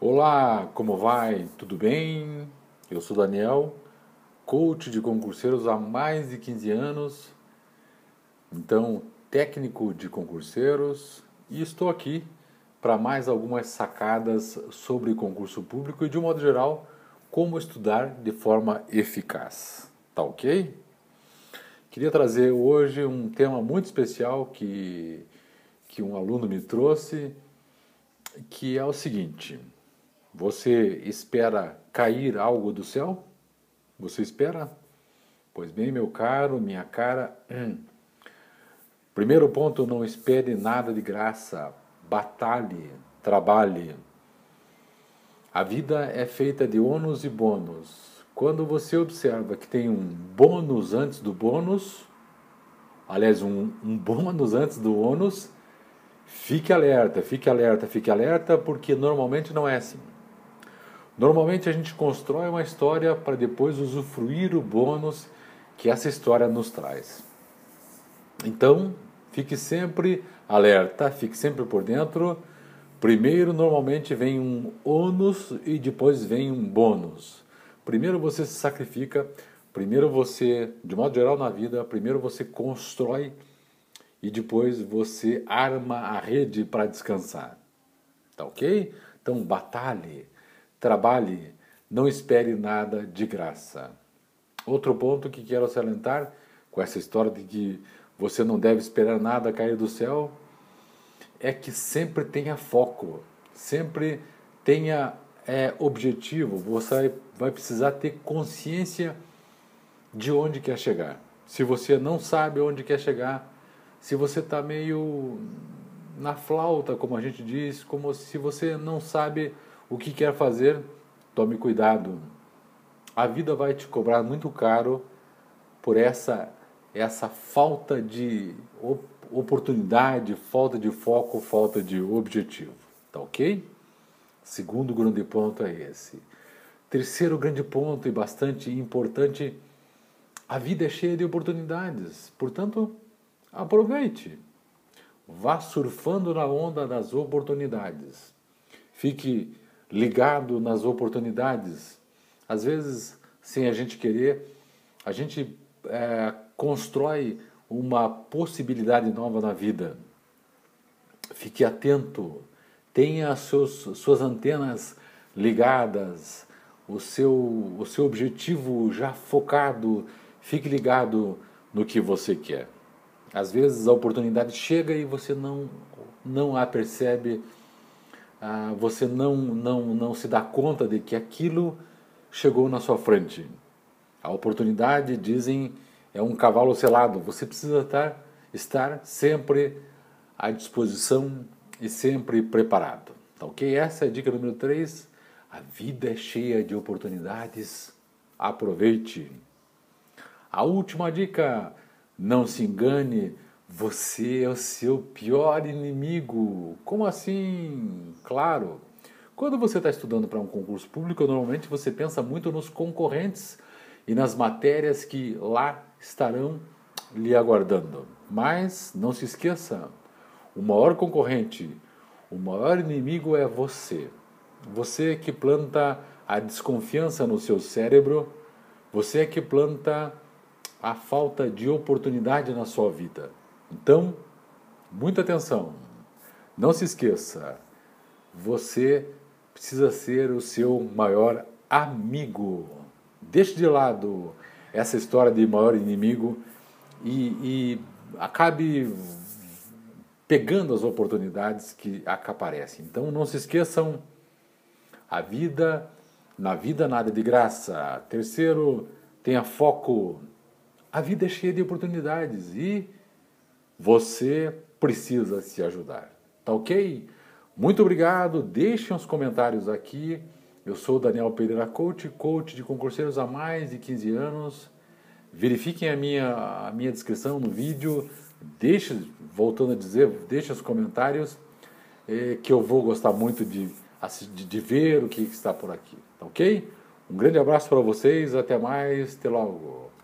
Olá, como vai? Tudo bem? Eu sou Daniel, coach de concurseiros há mais de 15 anos, então técnico de concurseiros, e estou aqui para mais algumas sacadas sobre concurso público e, de um modo geral, como estudar de forma eficaz. Tá ok? Queria trazer hoje um tema muito especial que um aluno me trouxe, que é o seguinte: você espera cair algo do céu? Você espera? Pois bem, meu caro, minha cara. Primeiro ponto, não espere nada de graça. Batalhe, trabalhe. A vida é feita de ônus e bônus. Quando você observa que tem um bônus antes do bônus, aliás, um bônus antes do ônus, fique alerta, fique alerta, fique alerta, porque normalmente não é assim. Normalmente a gente constrói uma história para depois usufruir o bônus que essa história nos traz. Então, fique sempre alerta, fique sempre por dentro. Primeiro, normalmente vem um ônus e depois vem um bônus. Primeiro você se sacrifica, primeiro você, de modo geral na vida, primeiro você constrói e depois você arma a rede para descansar. Tá ok? Então, batalhe. Trabalhe, não espere nada de graça. Outro ponto que quero salientar, com essa história de que você não deve esperar nada cair do céu, é que sempre tenha foco, sempre tenha objetivo. Você vai precisar ter consciência de onde quer chegar. Se você não sabe onde quer chegar, se você está meio na flauta, como a gente diz, como se você não sabe o que quer fazer, tome cuidado. A vida vai te cobrar muito caro por essa falta de oportunidade, falta de foco, falta de objetivo. Tá ok? Segundo grande ponto é esse. Terceiro grande ponto e bastante importante: a vida é cheia de oportunidades. Portanto, aproveite. Vá surfando na onda das oportunidades. Fique ligado nas oportunidades. Às vezes, sem a gente querer, a gente constrói uma possibilidade nova na vida. Fique atento, tenha suas antenas ligadas, o seu objetivo já focado, fique ligado no que você quer. Às vezes a oportunidade chega e você não a percebe, você não se dá conta de que aquilo chegou na sua frente. A oportunidade, dizem, é um cavalo selado. Você precisa estar sempre à disposição e sempre preparado. Tá ok? Essa é a dica número 3. A vida é cheia de oportunidades. Aproveite. A última dica: não se engane, você é o seu pior inimigo. Como assim? Claro, quando você está estudando para um concurso público, normalmente você pensa muito nos concorrentes e nas matérias que lá estarão lhe aguardando. Mas não se esqueça, o maior concorrente, o maior inimigo é você. Você que planta a desconfiança no seu cérebro, você que planta a falta de oportunidade na sua vida. Então, muita atenção. Não se esqueça, você precisa ser o seu maior amigo. Deixe de lado essa história de maior inimigo e acabe pegando as oportunidades que aparecem. Então, não se esqueçam, na vida nada de graça. Terceiro, tenha foco. A vida é cheia de oportunidades e você precisa se ajudar. Tá ok? Muito obrigado. Deixem os comentários aqui. Eu sou Daniel Pereira Coach, coach de concurseiros há mais de 15 anos. Verifiquem a minha descrição no vídeo. Voltando a dizer, deixem os comentários que eu vou gostar muito de ver o que está por aqui. Tá ok? Um grande abraço para vocês. Até mais. Até logo.